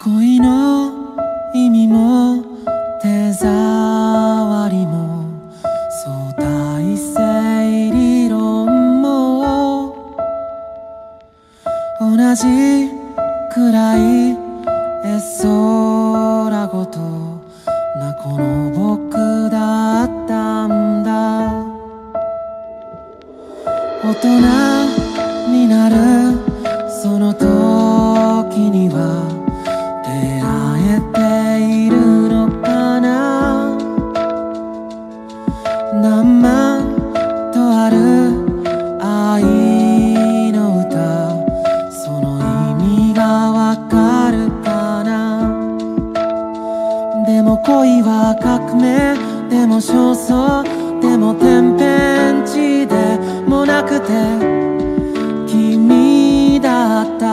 恋の意味も手触りも相対性理論も同じくらい絵空ごとなこの僕だったんだ。大人になるその時には出会えているのかな。何万とある愛の歌、その意味がわかるかな。でも恋は革命、でも焦燥、でも天変地でもなくて君だった。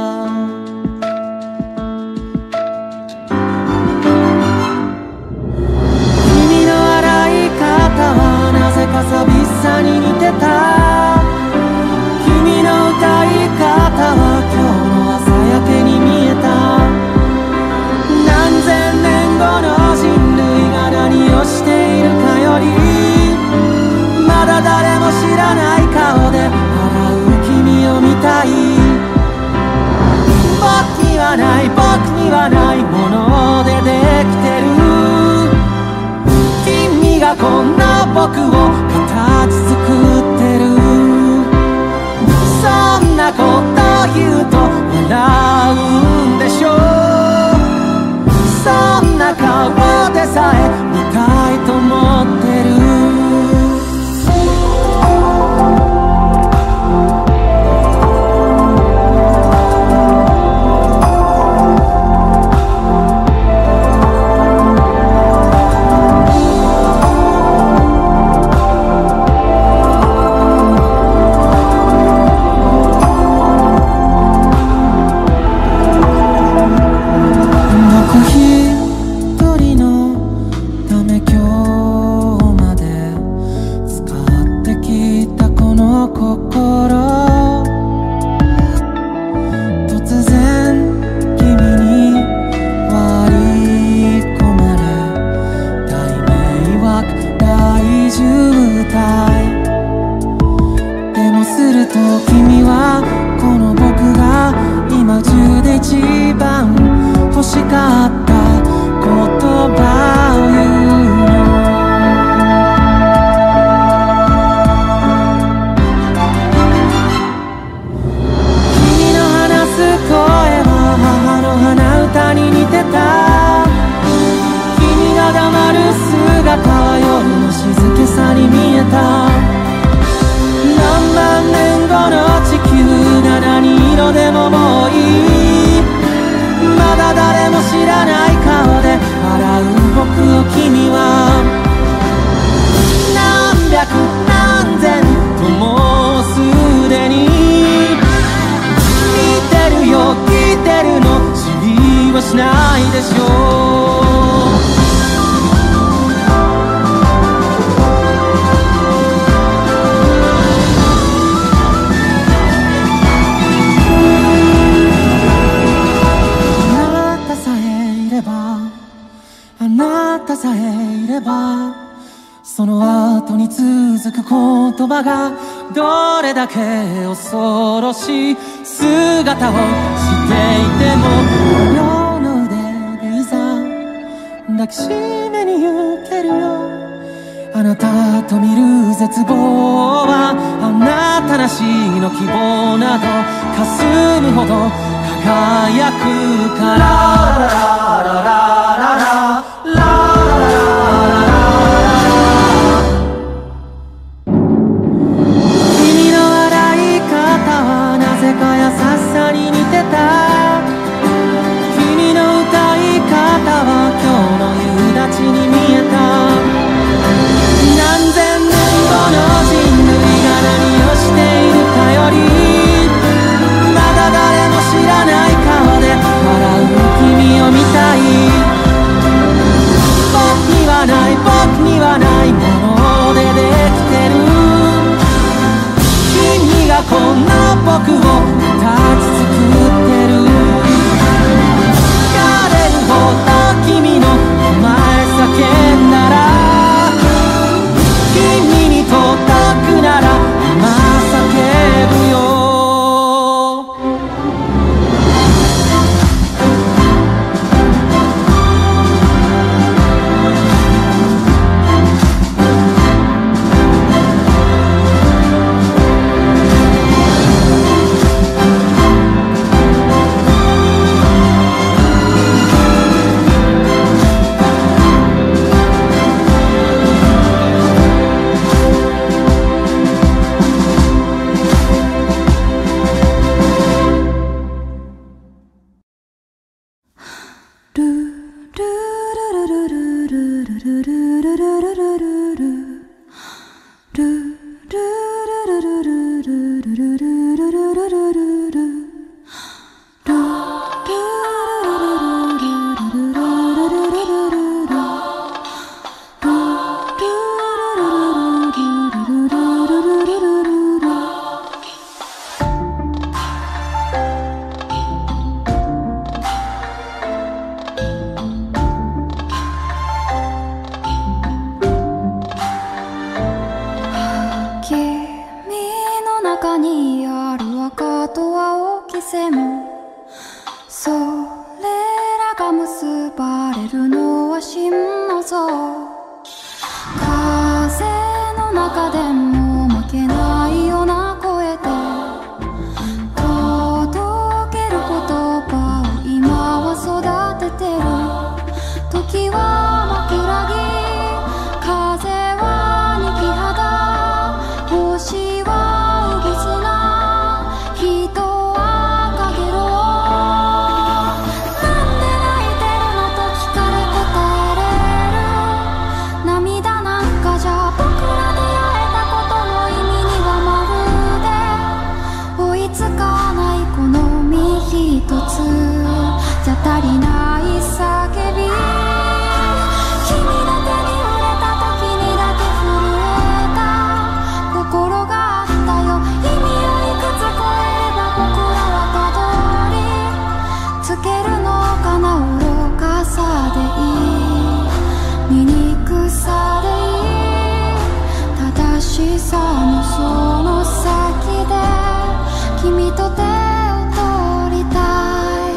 君の洗い方はなぜか寂しさに似てた。君の歌い方は今日の朝焼けに見えた。何千年後の人類が何をしているかより、まだ誰も知らない顔で笑う君を見たい。僕にはない、僕にはないものでできてる。君がこんな僕を形作ってる。そんなこと言うと笑うんでしょう。そんな顔でさえ見たいと思ってる。 どれだけ恐ろしい姿をしていても、両の腕でいざ抱きしめに行けるよ。あなたと見る絶望はあなたなしの希望など霞むほど輝くから。ラララララララララ優しさに似てた。君の歌い方は今日の夕立に見えた。何千年後の人類が何をしているかより、まだ誰も知らない顔で笑う君を見たい。僕にはない、僕にはないものでできてる。君がこんな僕を形作ってる。 中にある赤と青き線、それらが結ばれるのは真の像。風の中でも負けないような声で届ける言葉を今は育ててる。時は枕木、風は肉肌、星はうぐすな、人はかげろう。なんで泣いてるのと聞かれ答えれる。涙なんかじゃ僕ら出会えたことの意味にはまるで追いつかない。この身一つじゃ足りない叫び、君の手に触れた時にだけ震えた心があったよ。意味をいくつ超えれば僕らはたどりつけるのかな。愚かさでいい、醜さでいい、正しさのその先で君と手を取りたい。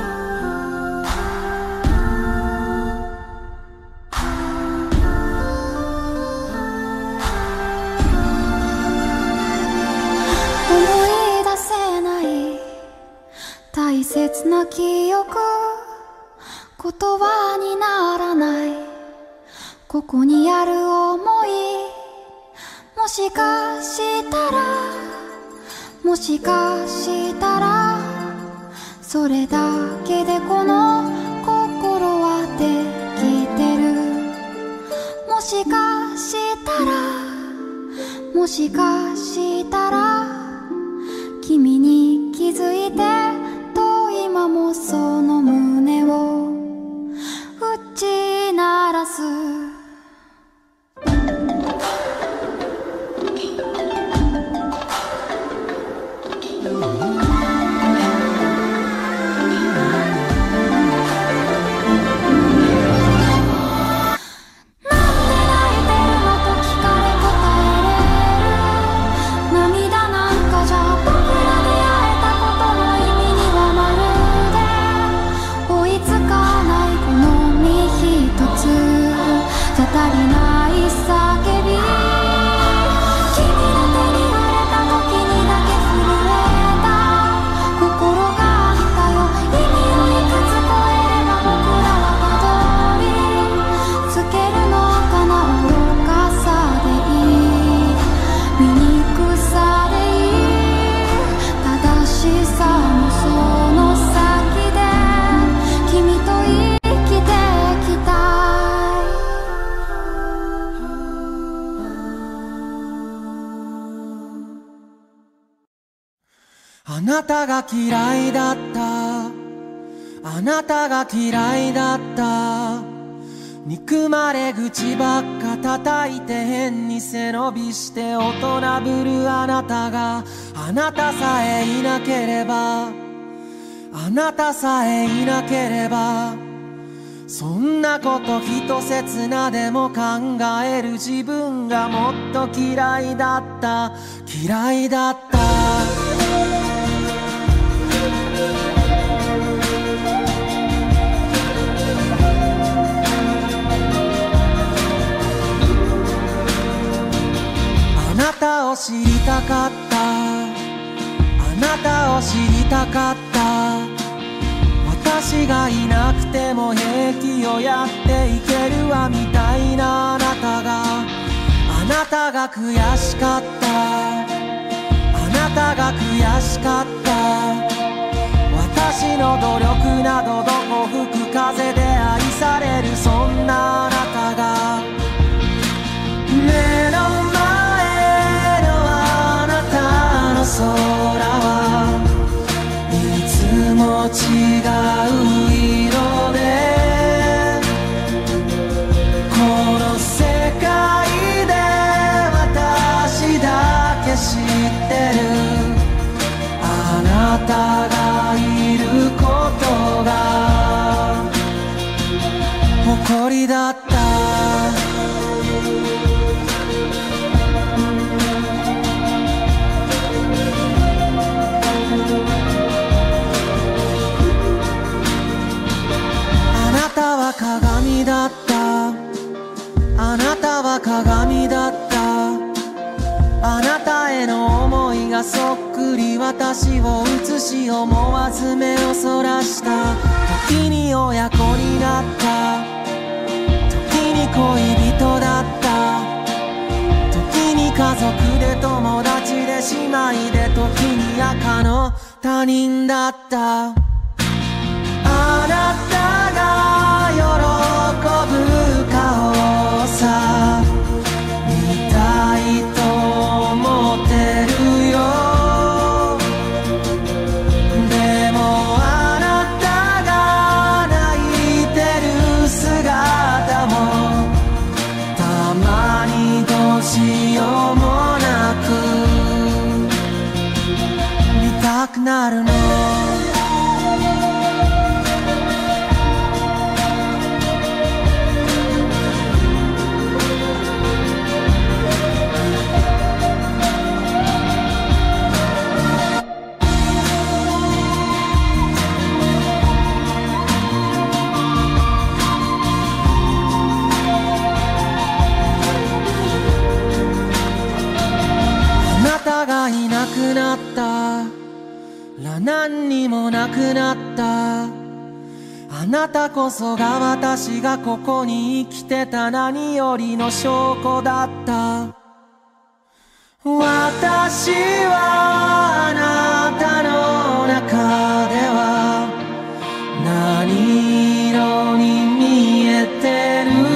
思い出せない大切な記憶、言葉にならないここにある想い。もしかしたら、もしかしたらそれだけでこの心はできてる。もしかしたら、もしかしたら君に気づいてと今もその胸を打ち鳴らす。足りない叫び、君の手に触れた時にだけ震えた心があったよ。意味をいくつ超えれば僕らはたどりつけるのかな。愚かさでいい、醜さでいい、正しさのその先で君と生きてきたい。 あなたが嫌いだった、あなたが嫌いだった、憎まれ口ばっか叩いて変に背伸びして大人ぶるあなたが、あなたさえいなければ、あなたさえいなければ、そんなこと一刹那でも考える自分がもっと嫌いだった、嫌いだった。あなたを知りたかった、あなたを知りたかった、私がいなくても平気をやっていけるわみたいなあなたが、あなたが悔しかった、あなたが悔しかった、私の努力などどこ吹く風で愛されるそんなあなたが、目の前のあなたの空はいつも違う色で、この世界で私だけ知ってる、あなたがいることが誇りだった。 がそっくり私を映し思わず目をそらした。時に親子になった、時に恋人だった、時に家族で友達で姉妹で、時に赤の他人だった。あなたが喜ぶ顔さ見たいと思ってるよ。でもあなたが泣いてる姿もたまにどうしようもなく見たくなるの。あなたがいなくなったら何にもなくなった。あなたこそが私がここに生きてた何よりの証拠だった。私はあなたの中では何色に見えてる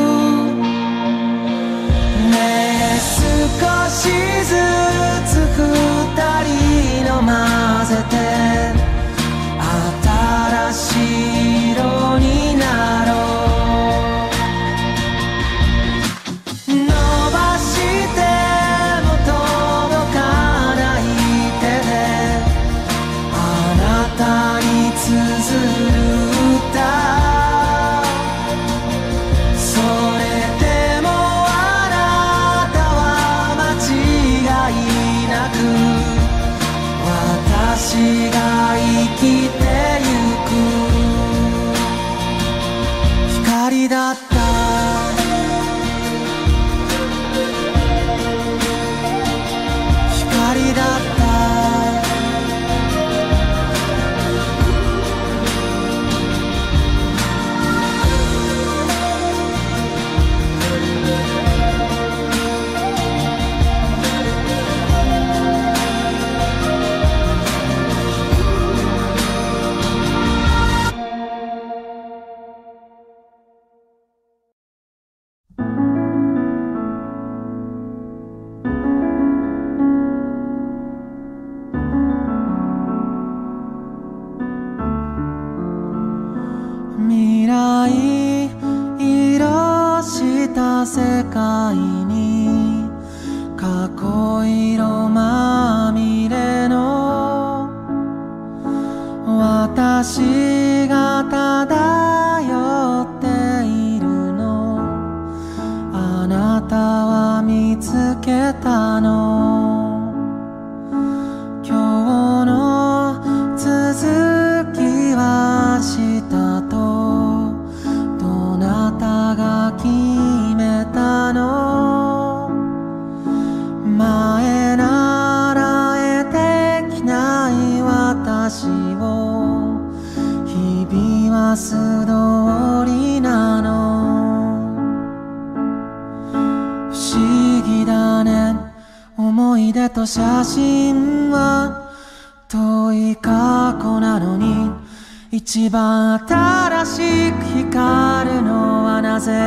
ねえ、少しずつ二人の混ぜて新しい色になろう。伸ばしても届かない手であなたに綴る歌、それでもあなたは間違いなく私が生きてゆく光だった。光だった。未来色した世界に過去色まみれの私が漂っているの。あなたは見つけたの。今日の続きは明日とどなたが決めたの。前ならえできない私を日々は素通りなの。不思議だね、思い出と写真は遠い過去なのに一番新しく光るのはなぜ。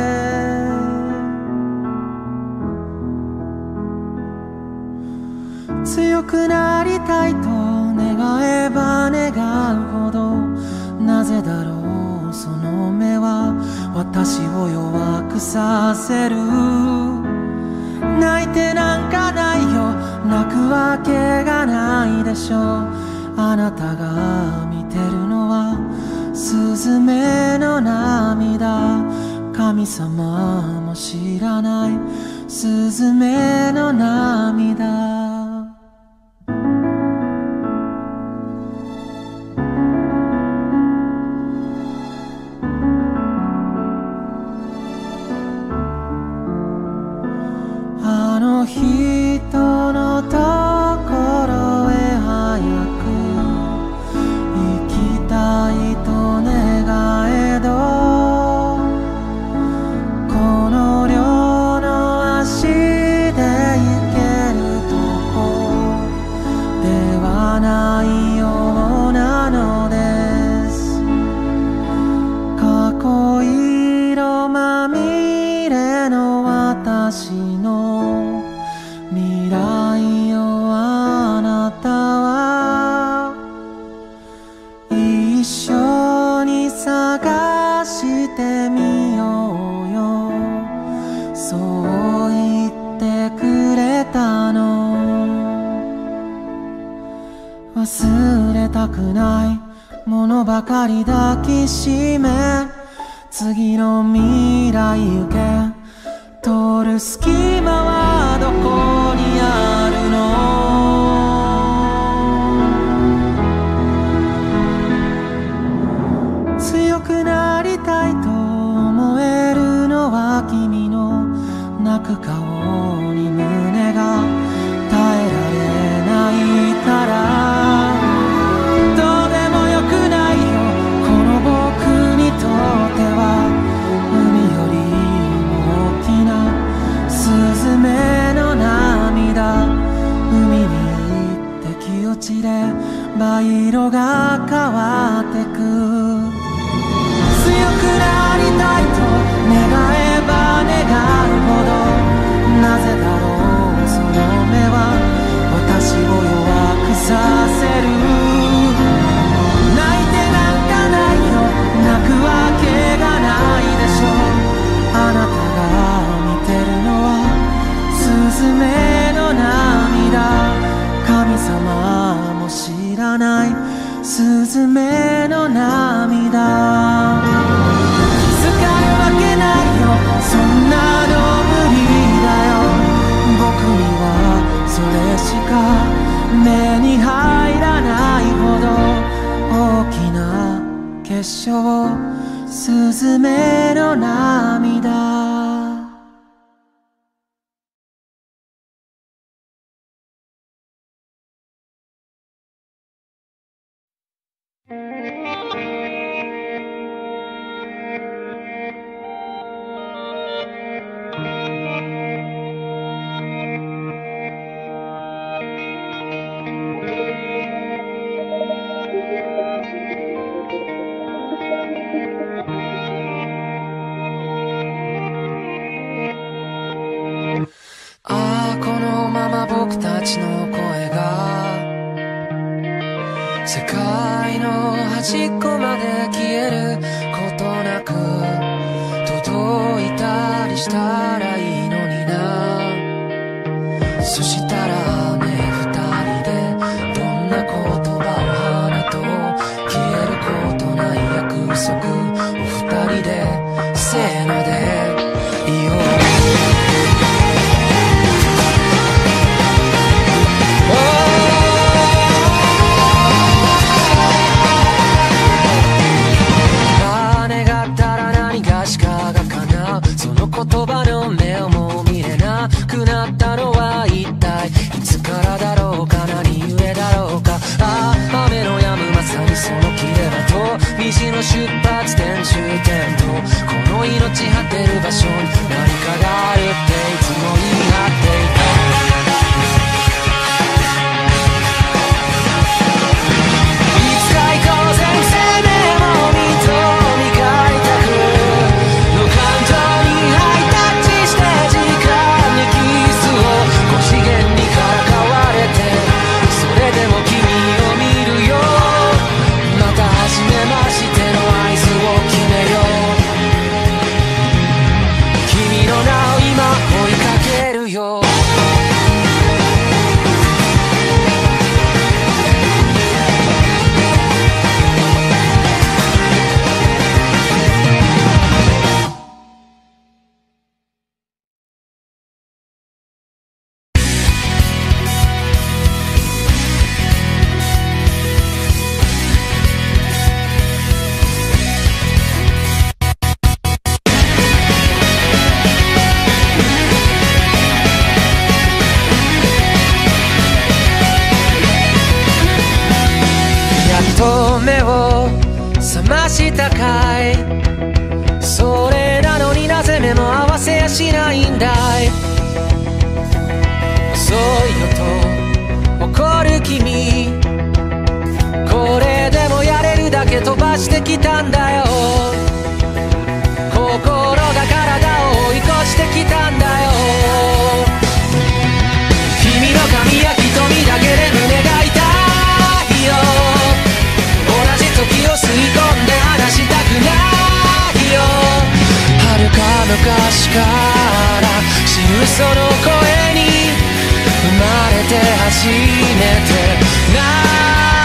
強くなりたいと願えば願うほど、なぜだろうその目は私を弱くさせる。泣いてなんかないよ、泣くわけがないでしょう。あなたが見てるのはスズメの涙。神様も知らないスズメの涙。あの人のとこ忘れたくないものばかり抱きしめ、次の未来行け、通る隙間はどこにあるの。強くなりたいと思えるのは君の泣く顔に胸が耐えられないから。どうでもよくないよこの僕にとっては、海よりも大きなスズメの涙。海に一滴落ちれば色が変わってく。強くなりたいと願えば願うほど、なぜだろうその目は私を弱くさせる。泣いてなんかないよ、泣くわけがないでしょう。あなたが見てるのはスズメの涙。神様も知らないスズメの涙。気づかるわけないよ、そんなの無理だよ。僕にはそれしか目に入らないほど大きな結晶、スズメの涙。僕たちの声が世界の端っこまで消えることなく届いたりしたらいいのにな。そしたらね、二人でどんな言葉を花と消えることない約束を二人でせーので言おう。言葉の目をも見れなくなったのは一体いつからだろうか、何故だろうか。ああ、雨の止むまさにその切れ間と虹の出発点終点とこの命果てる場所に何かがあるっていつも言い張っていた。いつか行こうぜ生命も認めがいたくの感情に入った次元にからかわれて、それでも君を見るよ。また初めましての合図を決めよう。君の名を今追いかけるよ。目を覚ましたかい。それなのになぜ目も合わせやしないんだい。遅いよと怒る君、これでもやれるだけ飛ばしてきたんだよ。心が体を追い越してきたんだよ。君の髪や瞳だけで胸が痛いよ。時を吸い込んで話したくないよ。遥か昔から知るその声に生まれて初めて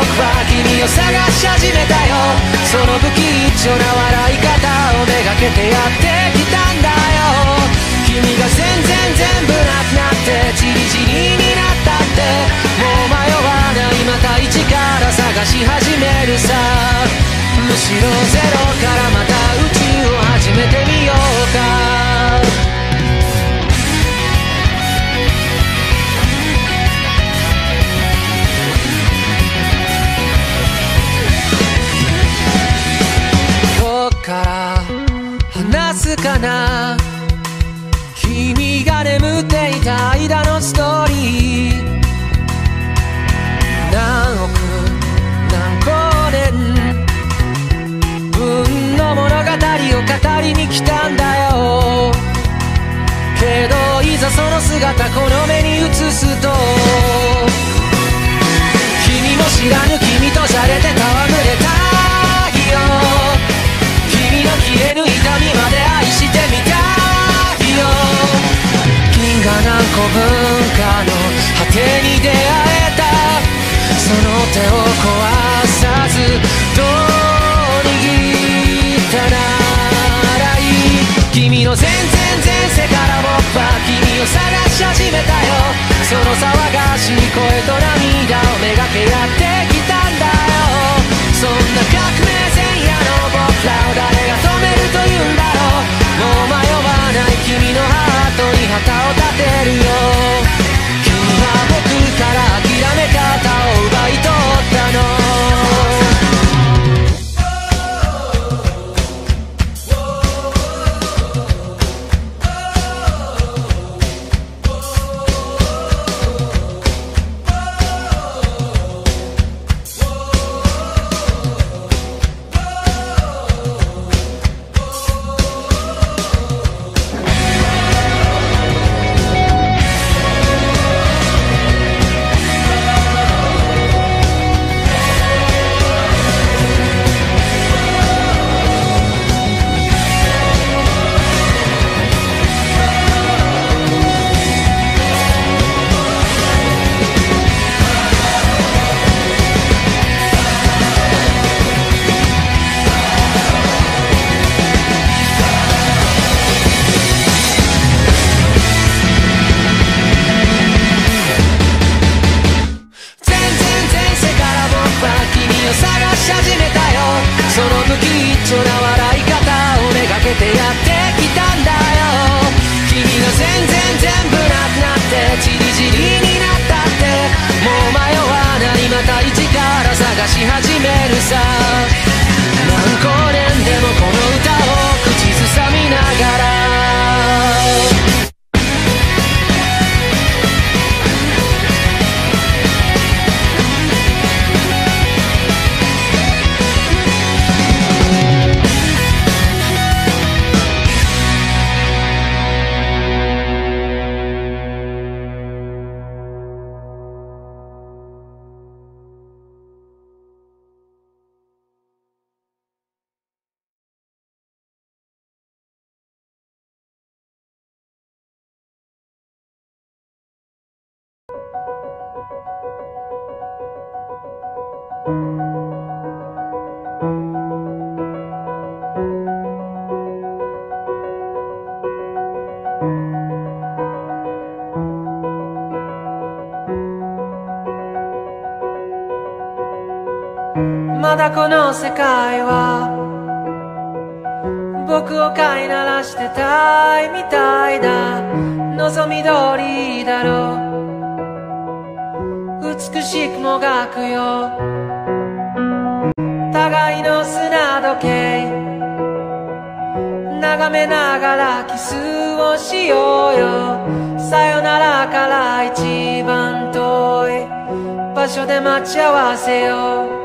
は君を探し始めたよ。その不吉祥な笑い方をめがけてやってきたんだよ。君が全部なくなってチリチリになったって、もう迷わない、また一から探し始めるさ。むしろゼロからまた宇宙を始めてみようか。から話すかな、君が眠っていた間のストーリー。何億何光年分の物語を語りに来たんだよ。けどいざその姿この目に映すと、君も知らぬ君とされて戯れた消える痛みまで愛してみたいよ。銀河何個分かの果てに出会えた、その手を壊さずどう握ったならいい。君の全世から僕は君を探し始めたよ。その騒がしい声と涙をめがけやってきたんだよ。そんな革命前夜の僕らを誰が止めるというんだろう。もう迷わない君のハートに旗を立てるよ。君は僕から諦め方を奪い取ったの。し始めるさ。何光年でもこの歌を口ずさみながら、まだこの世界は僕を飼いならしてたいみたいだ。望み通りだろう、美しくもがくよ。互いの砂時計眺めながらキスをしようよ。さよならから一番遠い場所で待ち合わせよう。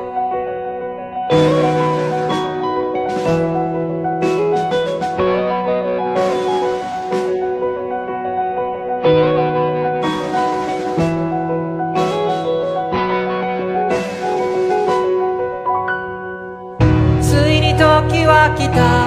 ついに時は来た。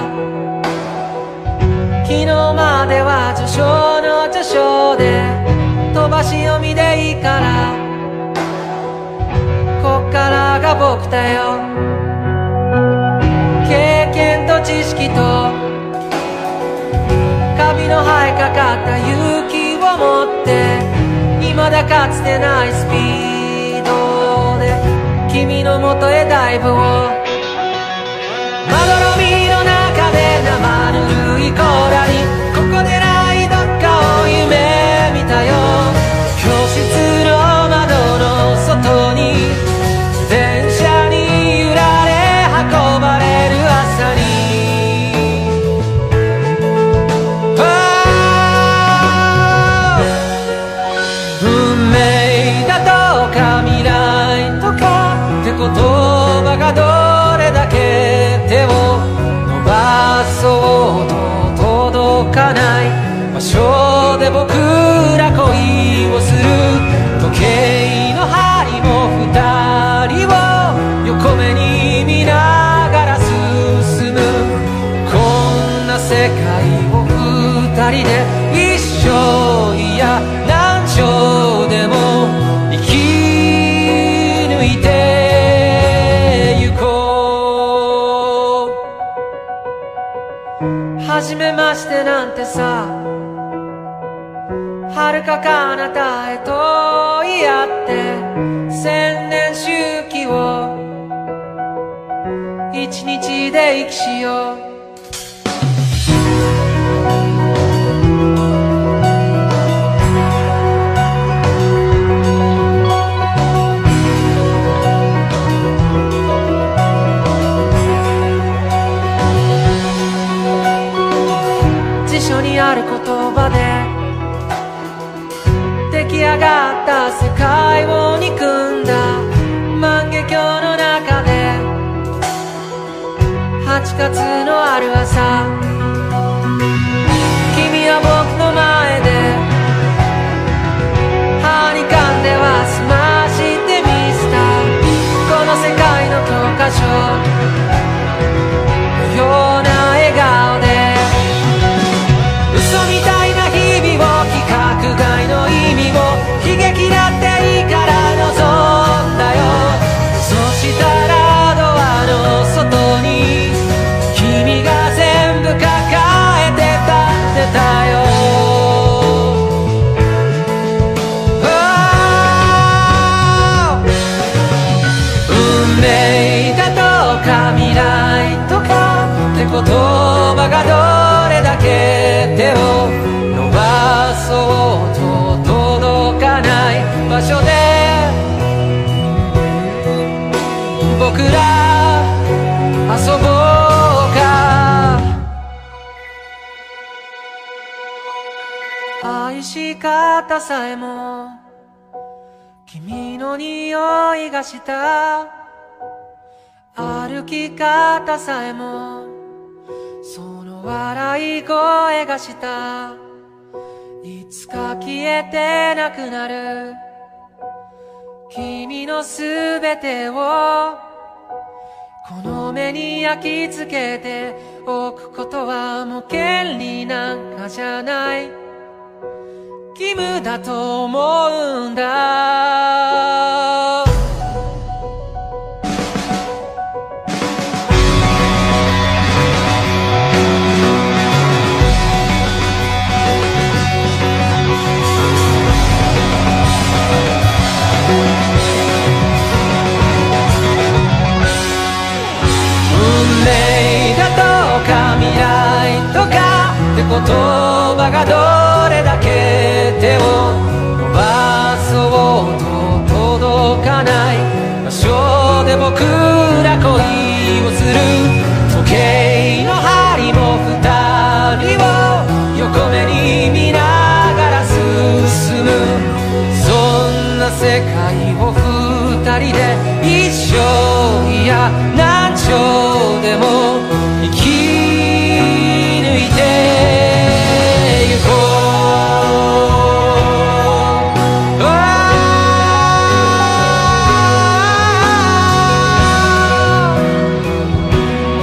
昨日までは序章の序章で飛ばし読みでいいから、こっからが僕だよ。経験と知識とカビの生えかかった勇気を持って、未だかつてないスピードで君の元へダイブを。まどろみの中で生ぬるい甲羅に、ここでないどっかを夢見たよ。教室の窓の外に電車に揺られ運ばれる朝に、運命だとか未来とかって言葉がどれだけ手を伸ばそうと届かない場所で僕ら恋をする。時計の針も二人を横目に見ながら進む。こんな世界を二人で一生、いや何生でも生き抜いてゆこう。初めましてなんてさ、遥か彼方へと言い合って千年周期を一日で生きしよう。辞書にある言葉で出来上がった世界を憎んだ万華鏡の中で、8月のある朝、君は僕の前で歯に噛んでは済ましてみせた。この世界の教科書のような笑顔で、嘘みたいな日々を規格外の意味を悲劇だっていいから望んだよ。そしたらドアの外に君が全部抱えて立ってたよ。運命だとか未来とかって言葉がどれだけ手を伸ばそうと届かない場所で僕ら遊ぼうか。愛し方さえも君の匂いがした。歩き方さえもその笑い声がした。いつか消えてなくなる君のすべてをこの目に焼き付けておくことはもう権利なんかじゃない。義務だと思うんだ。運命だとか未来とかって言葉がどれだけ手を伸ばそうと届かない場所で僕ら恋をする。時計の針も二人を横目に見ながら進む。そんな世界を二人で一生、いや何生でも生き抜いてゆこう。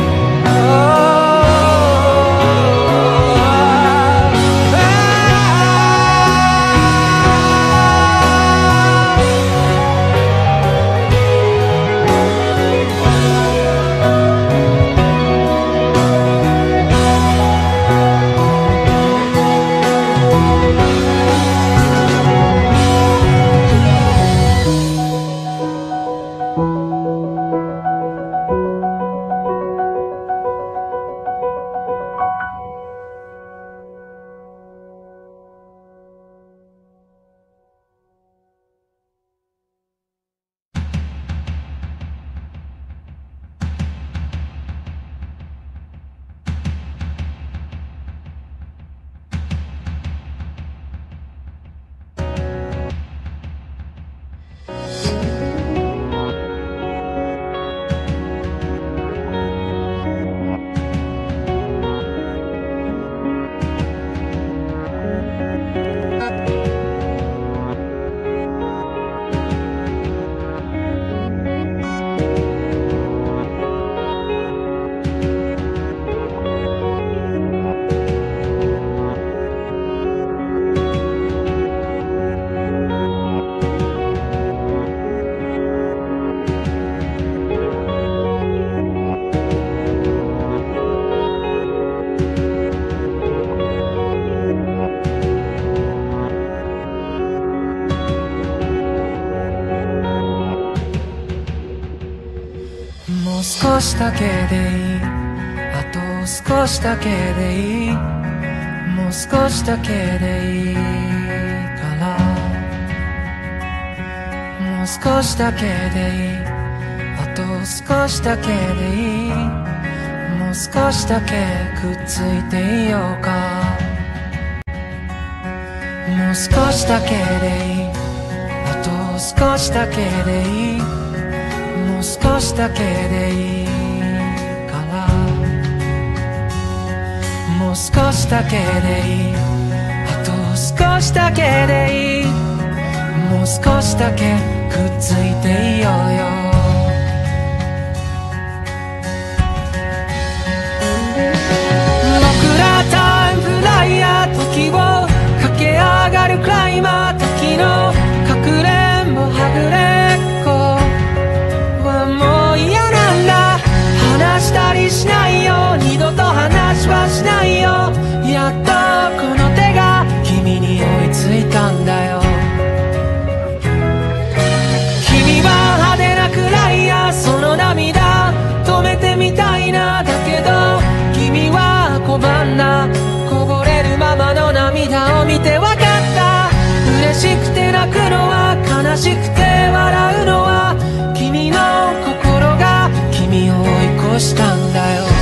少しだけでいい、あと少しだけでいい、もう少しだけでいいから、もう少しだけでいい、あと少しだけでいい、もう少しだけくっついていようか。もう少しだけでいい、あと少しだけでいい、もう少しだけでいいから、もう少しだけでいい、あと少しだけでいい、もう少しだけくっついていようよ。僕らタイムフライヤー、時を駆け上がるクライマー、時のかくれんぼはぐれっこはもう嫌なんだ。話したりしないよ、二度と話はしないよ。やっとこの手が君に追いついたんだよ。君は派手なくらいや、その涙止めてみたいな。だけど君は拒んだ。こぼれるままの涙を見てわかった。嬉しくて泣くのは、悲しくて笑うのは、君の心が君を追い越したんだよ。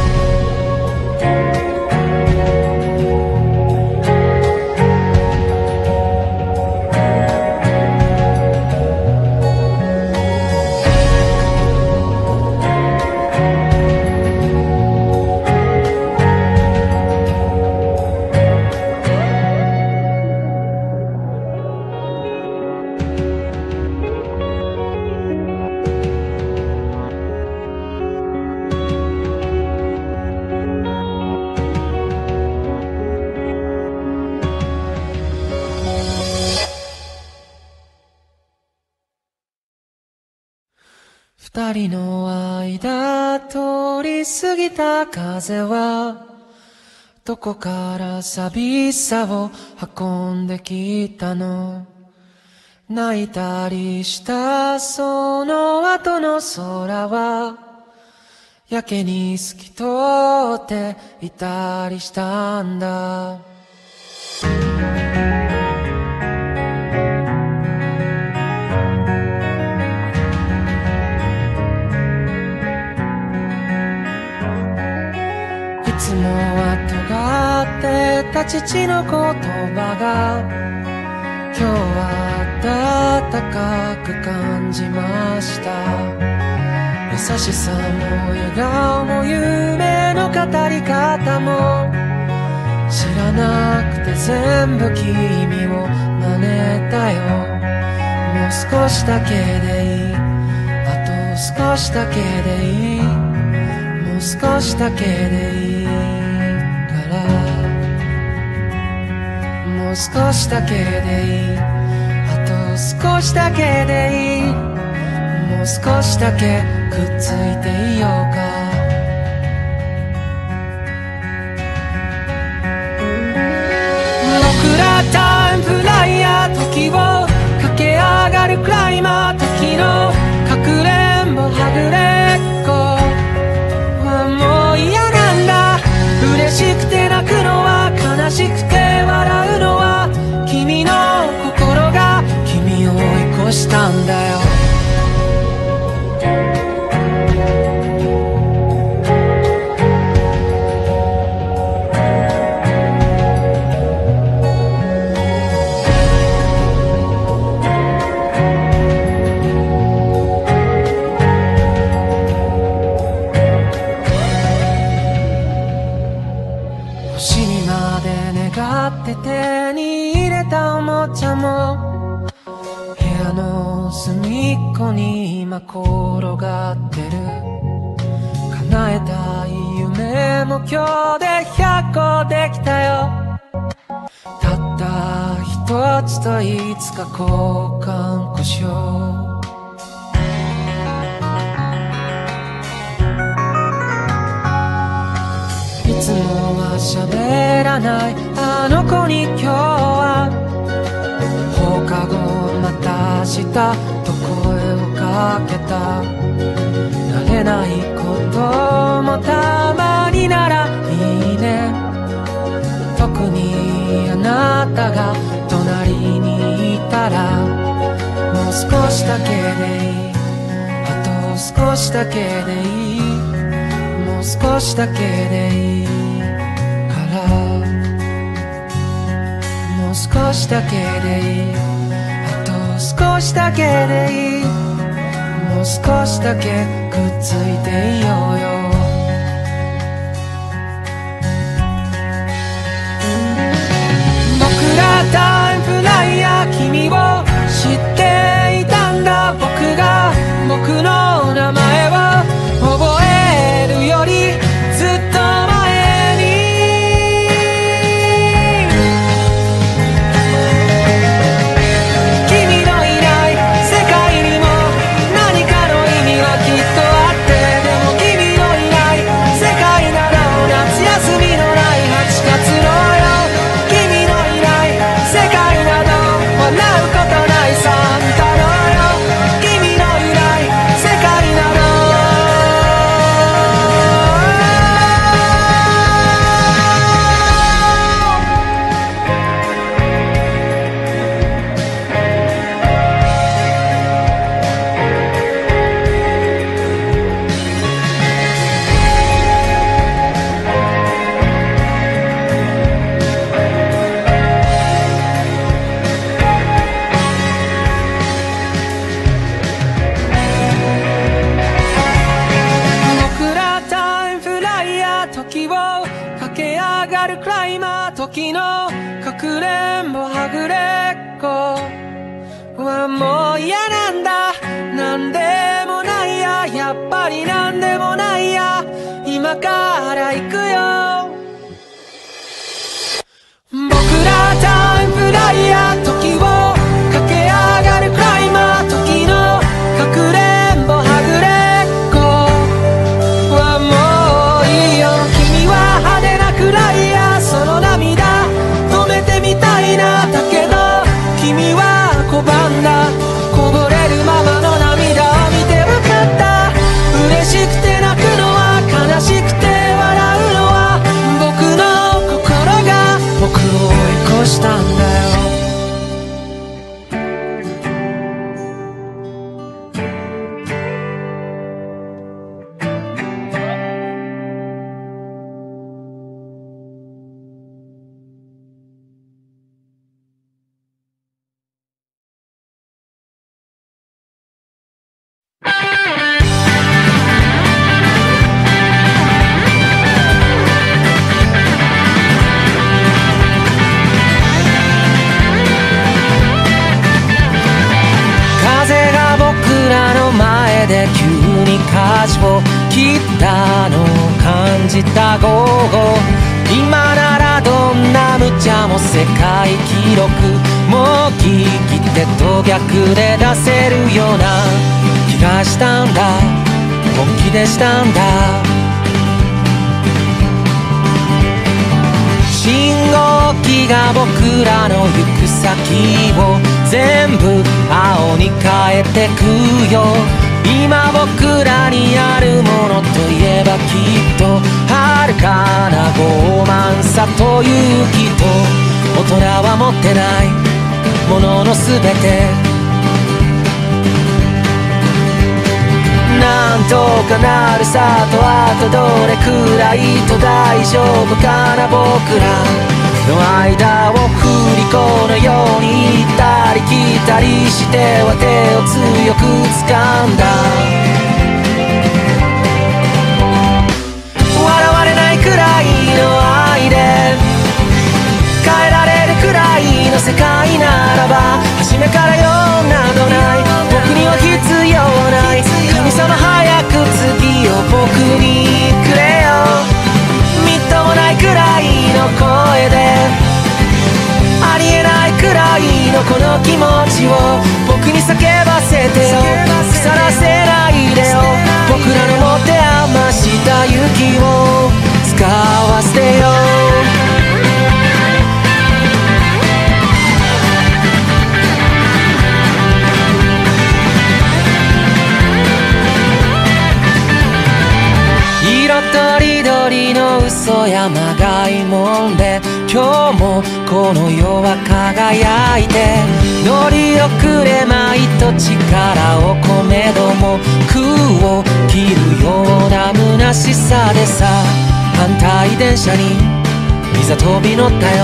二人の間通り過ぎた風は、どこから寂しさを運んできたの。泣いたりしたその後の空は、やけに透き通っていたりしたんだ。いつもは尖ってた父の言葉が、今日は温かく感じました。優しさも笑顔も夢の語り方も、知らなくて全部君を真似たよ。もう少しだけでいい、あと少しだけでいい、もう少しだけでいいから、もう少しだけでいい、あと少しだけでいい、もう少しだけくっついていようか。僕らタイムフライヤー、時を駆け上がるクライマー、時のかくれんぼはぐれっこはもう嫌なんだ。嬉しくて泣くのは、悲しくて笑うのは、君の心が君を追い越したんだよ。星にまで願って手に入れたおもちゃも、部屋の隅っこに今転がってる。叶えたい夢も今日で100個できたよ。たった一つといつか交換こしよう。いつもは喋らないあの子に今日は放課後また明日と声をかけた。慣てないこともたまにならいいね。特にあなたが隣にいたらもう少しだけでいい、あと少しだけでいい、もう少しだけでいいから、もう少しだけでいい、あと少しだけでいい、もう少しだけくっついていようよ。僕らタイムフライヤー、君を知っていたんだ。僕が僕の名前を覚えるよりずっと前に、君のいない世界にも何かの意味はきっとあって、でも君のいない世界なら夏休みのない8月のよ、君のいない世界など笑うことないサンタのよ、君のいない世界など。僕らタイムフライヤー、時を駆け上がるクライマー、時のかくれんぼはぐれっこはもう嫌なんだ。なんでもないや、やっぱりなんでもないや、今から行くよ。僕らタイムフライヤー、時を駆け上がるクライマー、時のかくれんぼはぐれっこはもういいよ。君は派手なクライヤー、その涙止めてみたいな。だけど君は拒んだ、こぼれるままの涙を見て分かった。嬉しくて泣くのは、悲しくて笑うのは、僕の心が僕を追い越したんだよ。風が僕らの前で急に舵を切ったのを感じた午後、今ならどんな無茶も世界記録もう聞き手と逆で出せるような気がしたんだ、本気でしたんだ。信号機が僕らの行く先を全部青に変えてくよ。今僕らにあるものといえばきっと遥かな傲慢さと勇気と、大人は持ってないもののすべて、なんとかなるさと、あとどれくらいと大丈夫かな。僕らの間を振り子のように行ったり来たりしては手を強く掴んだ。笑われないくらいの愛で変えられるくらいの世界ならば、初めからよなどない、僕には必要ない。神様早く次を僕にくれよ。みっともないくらいの声でありえないくらいのこの気持ちを僕に叫ばせてよ。腐らせないでよ、僕らの持て余した勇気を使わせてよ。 この世は輝いて乗り遅れまいと力を込めども空を切るような虚しさでさ反対電車にいざ飛び乗ったよ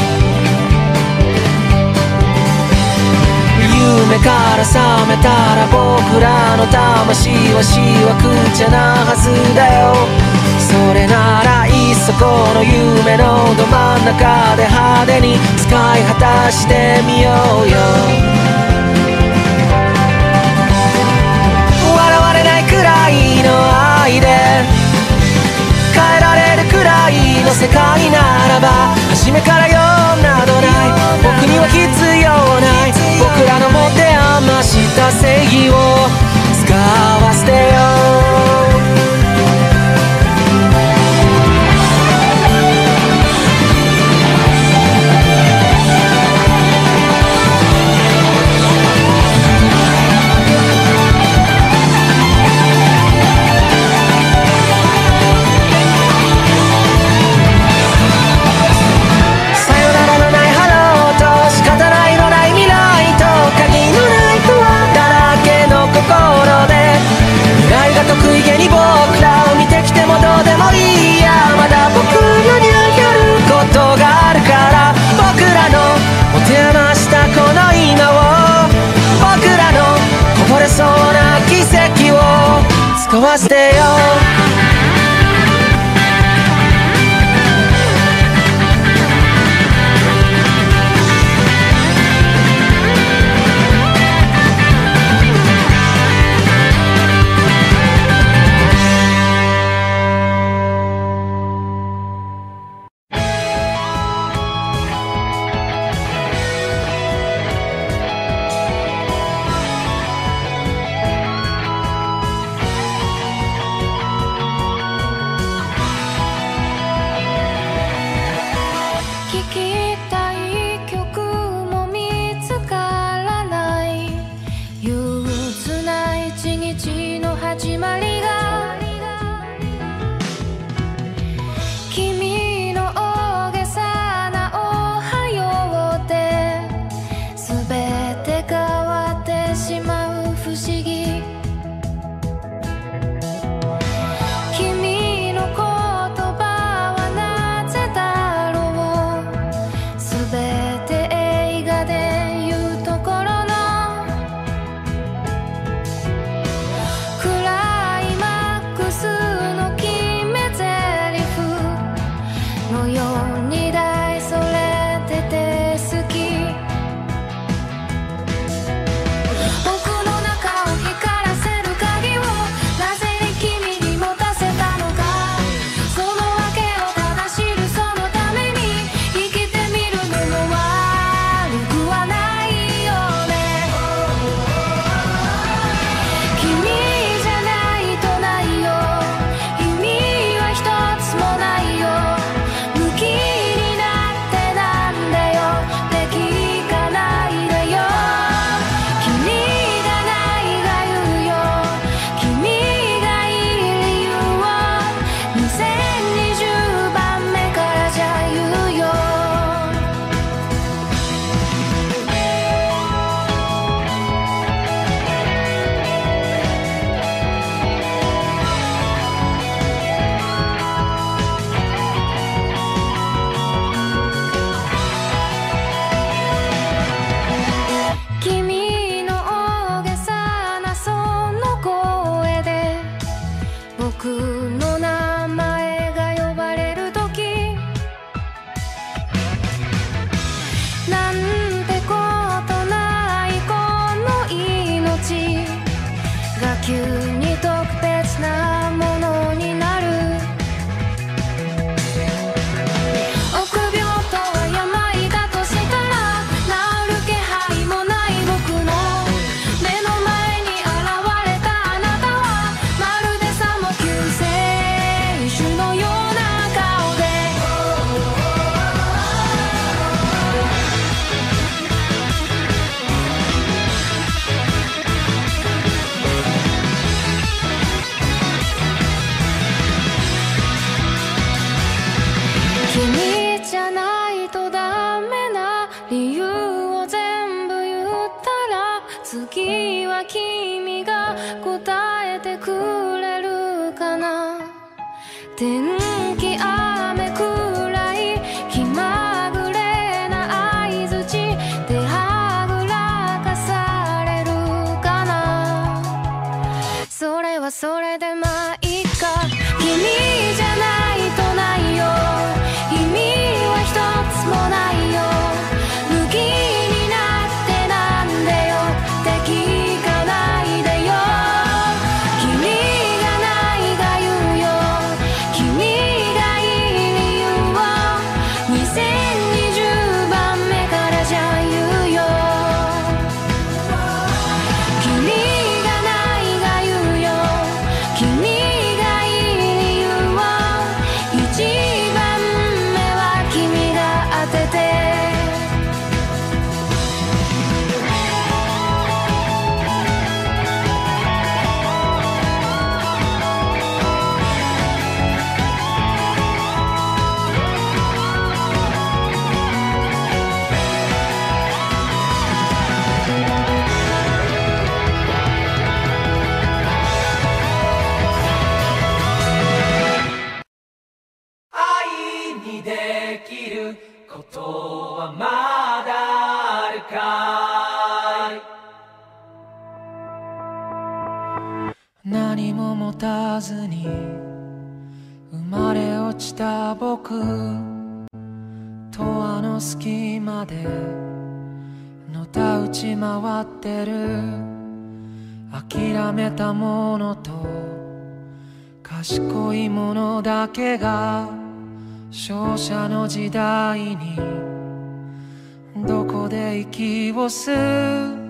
夢から覚めたら僕らの魂はしわくちゃなはずだよそれならいっそこの夢のど真ん中で派手に使い果たしてみようよ笑われないくらいの愛で変えられるくらいの世界ならば初めからよなどない僕には必要ない僕らの持て余した正義を使わせてよ得意げに僕らを見てきてもどうでもいいやまだ僕らにやることがあるから僕らの持て余したこの今を僕らのこぼれそうな奇跡を使わせてよ理由を全部言ったら次は君が答えてくれるかな。天気雨くらい気まぐれな相づちではぐらかされるかな。それはそれでまあいいか。君じゃないとないよ、意味は一つもないよ。向きになってなんでよって聞かないでよ。君がないが言うよ、君がいい理由を2020番目からじゃ言うよ。君がないが言うよ、君がいい理由を一番目は君が当てて。 愛にできることはまだあるかい。何も持たずに生まれ落ちた僕とあの隙間でのたうち回ってる。諦めたものと賢いものだけが勝者の時代にどこで息を吸う。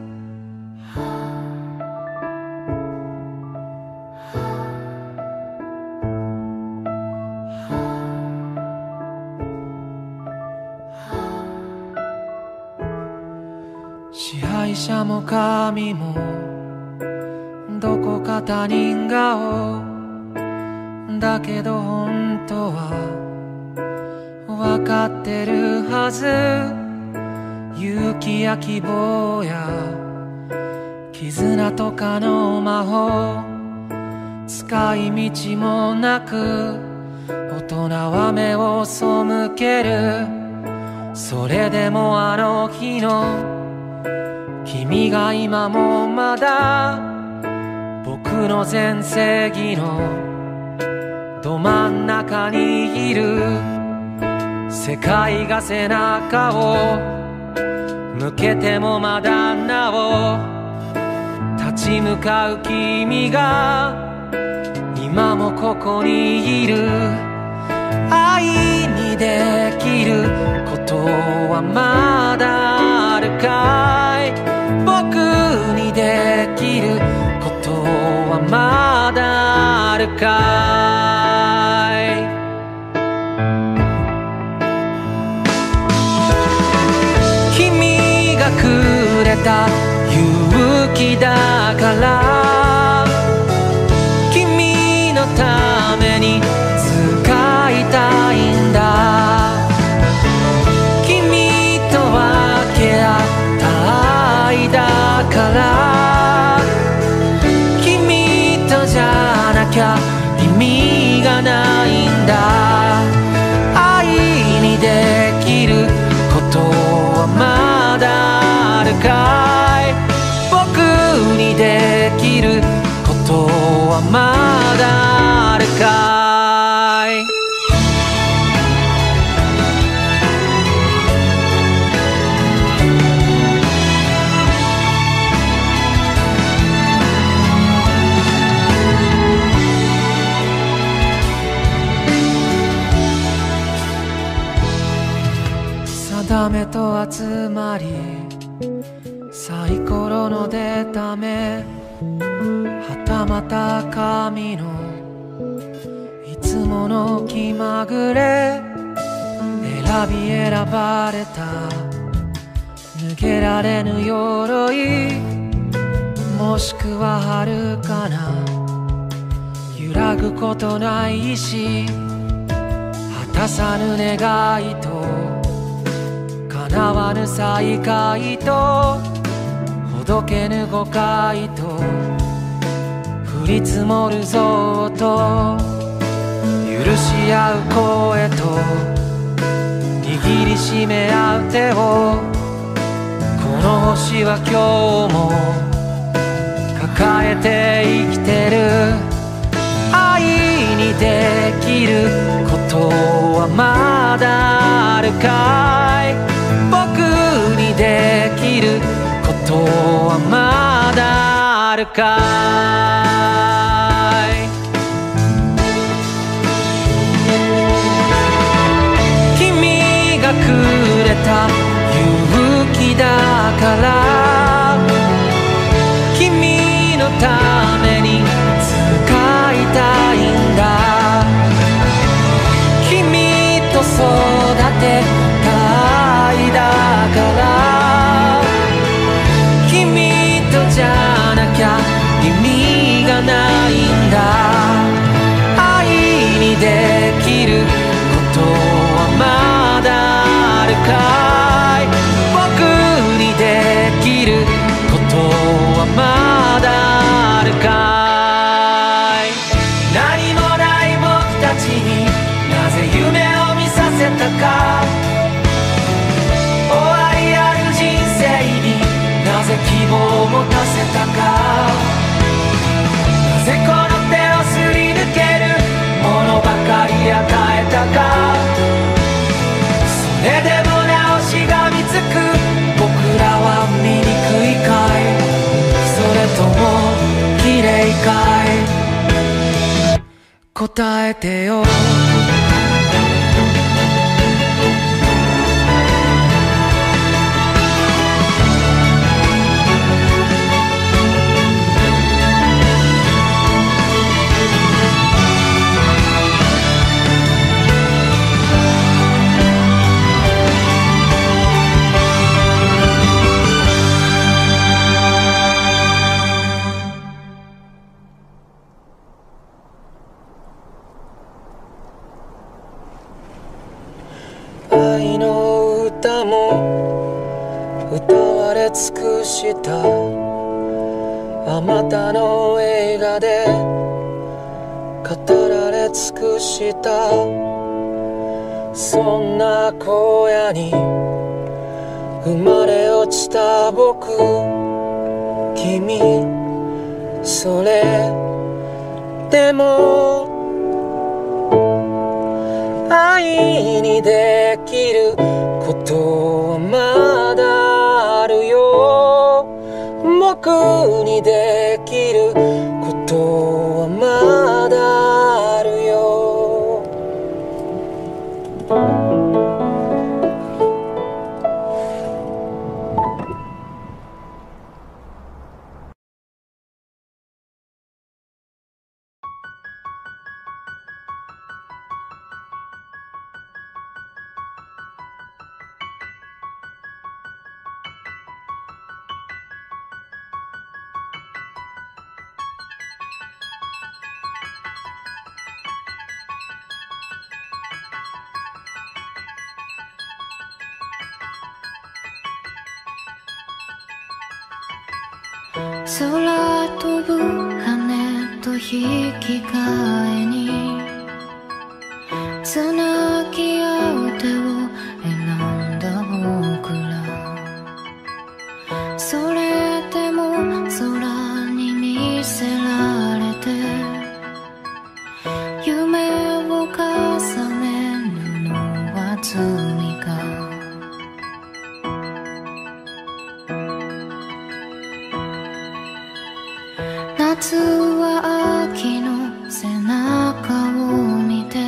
支配者も神もどこか他人顔だけど本当は分かってるはず。勇気や希望や絆とかの魔法使い道もなく大人は目を背ける。それでもあの日の君が今もまだ僕の全盛期のど真ん中にいる。世界が背中を向けてもまだなお立ち向かう君が今もここにいる。愛にできることはまだあるかい。僕にできることはまだあるかい。君がくれた勇気だから君のために使いたいんだ。君と分け合った愛だから君とじゃなきゃ意味がないんだ。愛にできることはまだあるかい。僕にできることはまだあるかい。定めと集まりサイコロの出た目はたまた神のいつもの気まぐれ選び選ばれた脱げられぬ鎧もしくは遥かな揺らぐことないし果たさぬ願いと叶わぬ再会とほどけぬ誤解と降り積もるぞと許し合う声と握りしめ合う手をこの星は今日も抱えて生きてる。愛にできることはまだあるかい。僕にできることはまだあるかい。君がくれた勇気だから君のために使いたいんだ。君と育てた愛だから君とじゃなきゃ意味がないんだ。愛にできることはまだあるかい。僕にできることはまだあるかい。何もない僕たちになぜ夢を見させたか。終わりある人生になぜ希望を持たせたか。なぜこの手をすり抜けるものばかり与えたか。それでもなおしがみつく僕らは醜いかい。それとも綺麗かい。答えてよ。愛の歌も歌われ尽くしたあまたの映画で語られ尽くした。そんな荒野に生まれ落ちた僕、君それでも愛にできることはまだあるよ。僕にできることはまだあるよ。 空飛ぶ羽と引き換えにつなぎ合う手を選んだ僕ら。それでも空に見せられて夢を重ねるのは罪か。夏は秋の背中を見て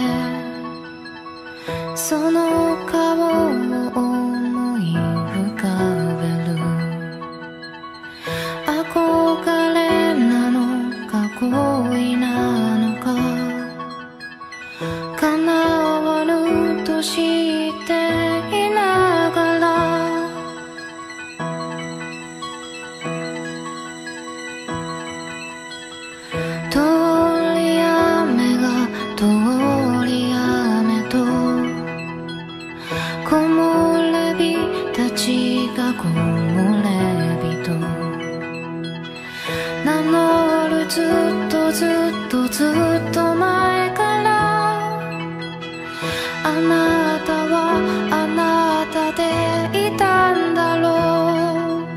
その顔を思い浮かべる。憧れなのか恋なのか叶わぬと知っていながらが木漏れ日と名乗るずっとずっとずっと前からあなたはあなたでいたんだろう。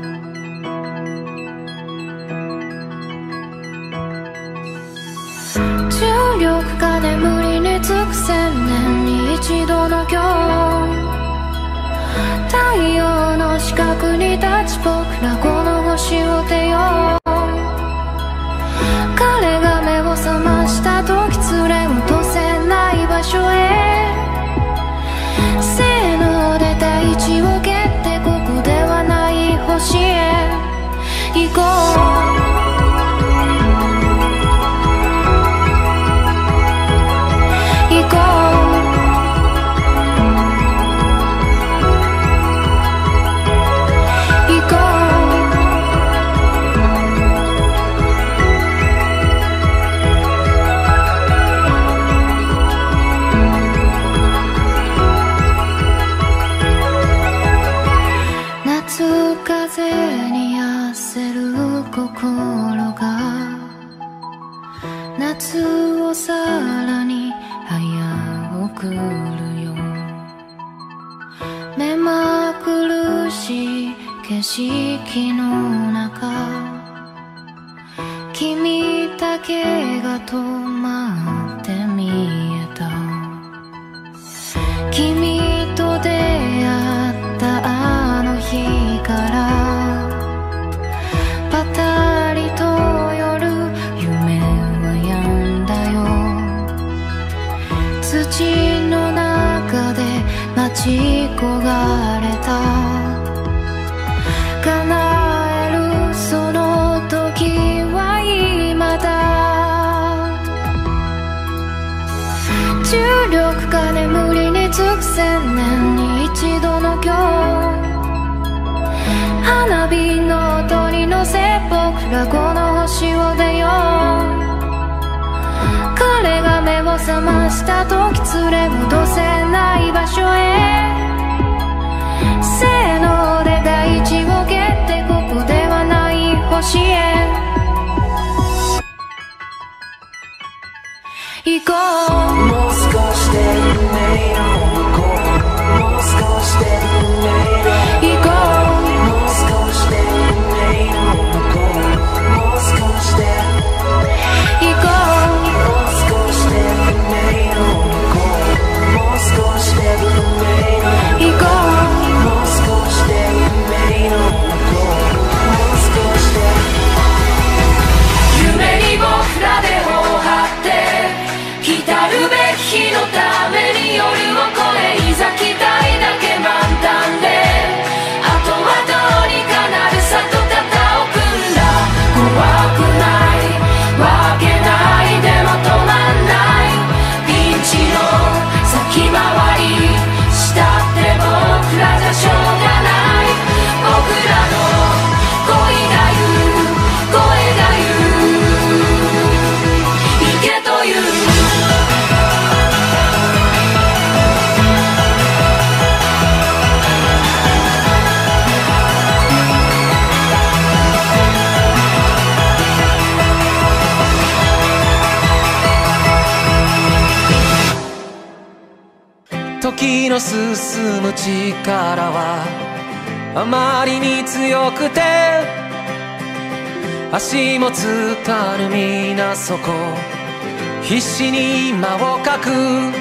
重力が眠りにつく千年に一度の今日、太陽の四角に立ち僕らこの星を出よう。彼が目を覚ました時連れ戻せない場所へ、せーので大地を蹴ってここではない星へ行こう。風に焦る心が夏をさらに早送るよ。目まぐるしい景色の中、君だけが止まって見えた。君と出会ったあの日からパタリと夜夢は止んだよ。土の中で待ち焦がれた叶えるその時は今だ。重力が眠りにつく千年に一度の今日、花火の音に乗せ僕らこの星を出よう。彼が目を覚ました時連れ戻せない場所へ、せーので大地を蹴ってここではない星へ行こう。 もう少しで夢の向こう、もう少しで運命の行こう。 もう少しで運命の向こう、もう少しで行こう。 もう少しで運命の向こう、もう少しで運命の行こう。 もう少しで運命の向こう、もう少しで夢に僕らでを張って来たるべき日のために夜を越えいざ期待だけ満タンで、あとはどうにかなるさと肩を組んだ。怖くないわけないでも止まんないピンチの先回りしたって僕らじゃしょうがない。僕らの恋が言う声が言う行けという時の進む力はあまりに強くて足もつかぬ皆そこ必死に間をかく。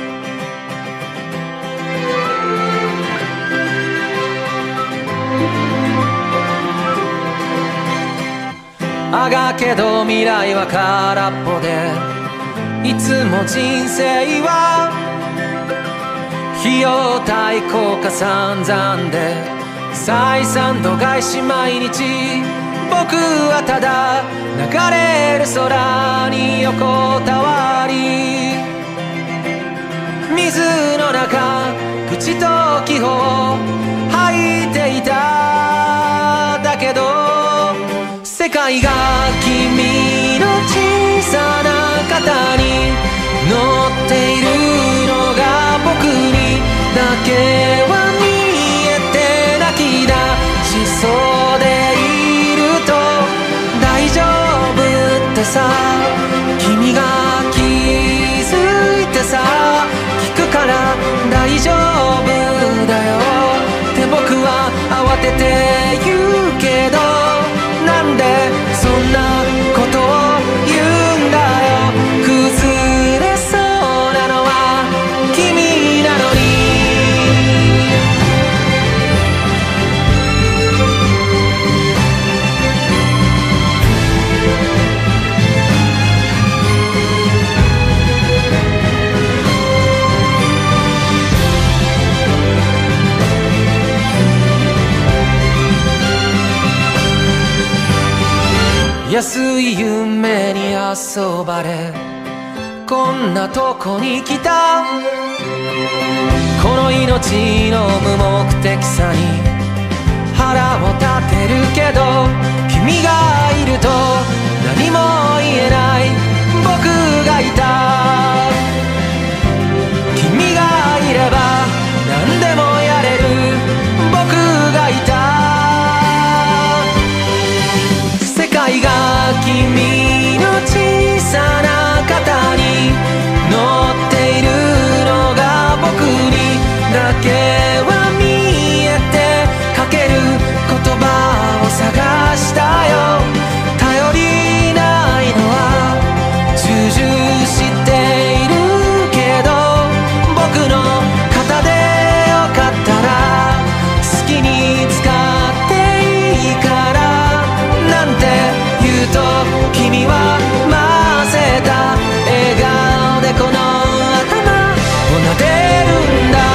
あがけど未来は空っぽでいつも人生は費用対効果散々で採算度外視毎日。僕はただ流れる空に横たわり水の中口と気泡吐いていた。だけど世界が君の小さな肩に乗っているのが僕にだけは見えて泣き出さ、君が気づいてさ、聞くから大丈夫だよって僕は慌てて言うけど、なんでそんなことを言うんだよ。崩れそうなのは君なのに。安い夢に遊ばれこんなとこに来た。この命の無目的さに腹を立てるけど、君がいると何も言えない僕がいた。君がいれば何でもやれる僕がいた。世界が君の小さな肩に乗っているのが僕にだけは見えて、かける言葉を探したよ。頼りないのは重々しているけど、僕の肩でよかったら好きに使っていいからなんて言うと、君はませた笑顔でこの頭を撫でるんだ。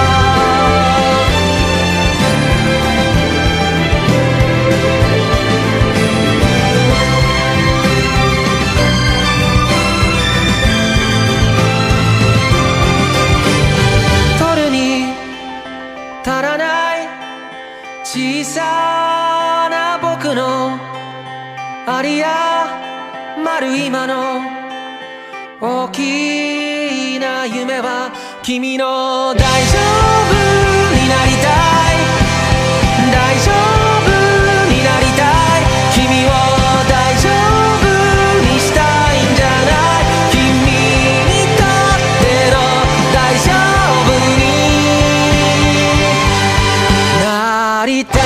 取るに足らない小さな僕のありやまる今の大きな夢は、君の大丈夫になりたい、大丈夫になりたい、君を大丈夫にしたいんじゃない、君にとっての大丈夫になりたい。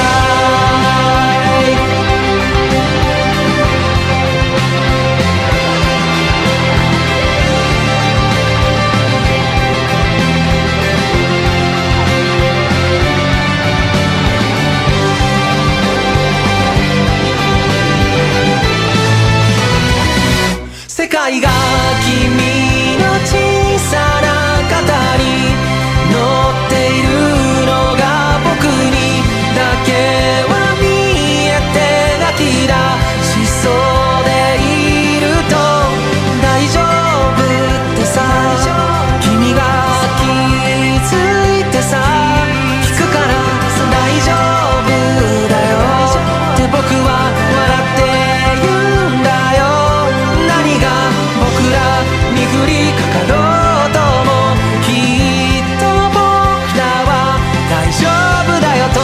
世界が君の小さな肩に乗っているのが僕にだけは見えて、泣き出しそうでいると大丈夫ってさ、君が気づいてさ、聞くから大丈夫だよって僕は笑って言うんだよ。何が僕らに降りかかろうともきっと僕らは大丈夫だよと、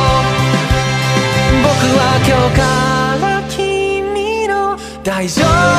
僕は今日から君の大丈夫